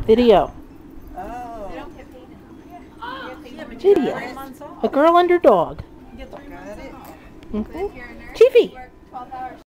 Video. Oh. They don't get paid enough. Video. A girl and her dog. Got it. Mm-hmm. Chiefy.